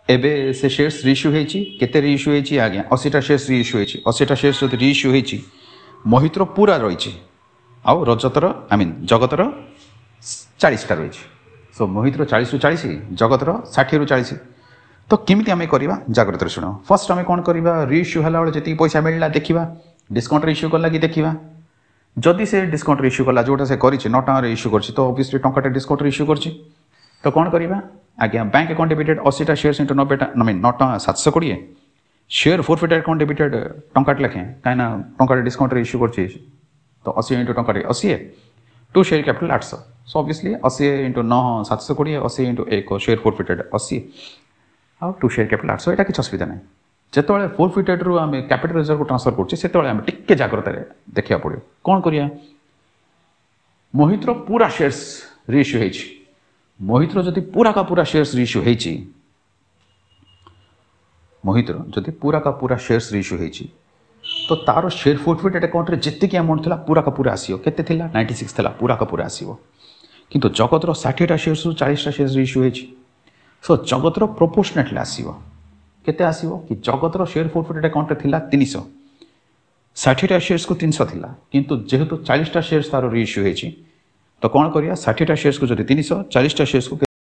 एबे से शेयर्स रिइश्यू होईची केते रिइश्यू होईची आज्ञा 80टा शेयर्स रिइश्यू होईची 80टा शेयर्स जदि रिइश्यू होईची मोहितर पूरा रही आउ रजतर आई मीन जगतर 40टा रही सो मोहितर 40 रु 40 जगतर 60 रु 40 तो केमिति आमे करबा जाग्रत शुण फर्स्ट आमे कोन करबा रिइश्यू हला बेले जति पैसा मिलला देखिबा डिस्काउंट रिइश्यू कला कि देखिबा जदि से डिस्काउंट रिइश्यू कला जोटा से करिछि 9 टका रिइश्यू करछि तो ऑब्वियसली टंकाटा डिस्काउंट रिइश्यू करछि तो कौन करबा आज्ञा बैंक अकाउंट डेबिटेड 80टा शेयर्स इंटू 90 टा मीन 9 टका 720 शेयर फोरफिटेड अकाउंट डेबिटेड टंकाट लेखे कहीं टंका डिस्काउंट इश्यू कर तो 80 इंटू टंका 80 to share capital 800 so obviously 80 into 9 720 80 into 1 share forfeited 80 आउ टू शेयर कैपिटल 800 यहाँ किसी असुविधा ना जिते फोरफिटेड रु आम कैपिटल रिजर्व को ट्रांसफर कर टिके जाग्रत देखा पड़ो कौन करिया मोहितर पूरा शेयर्स रिइश्यू होईची मोहितर जदि पूरा का पूरा शेयर्स रिइश्यू होईची मोहितर जदि पूरा का पूरा शेयर्स रिइश्यू होईची तो तार शेयर फोरफिटेड अकाउंट रे जितकी अमाउंट थिला पूरा का पूरा आसीओ केते थिला 96 थिला पूरा का पूरा आसीओ किंतु जगतर 60टा शेयर्स रु 40टा शेयर्स रिइश्यू होईची सो जगतर प्रोपोर्शनेटली आसीओ केते आसीओ कि जगतर शेयर फोरफिटेड अकाउंट रे थिला 300 60टा शेयर्स को 300 थिला किंतु जेहेतु 40टा शेयर्स तार रिइश्यू होईची तो कौन करिया 60टा शेयर्स को जदि 300 40टा शेयर्स को